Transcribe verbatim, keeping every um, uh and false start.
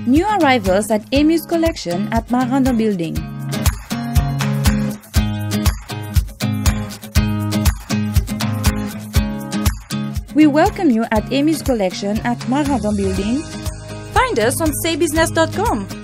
New arrivals at Amy's Collection at Marandon Building. We welcome you at Amy's Collection at Marandon Building. Find us on Seybusiness dot com.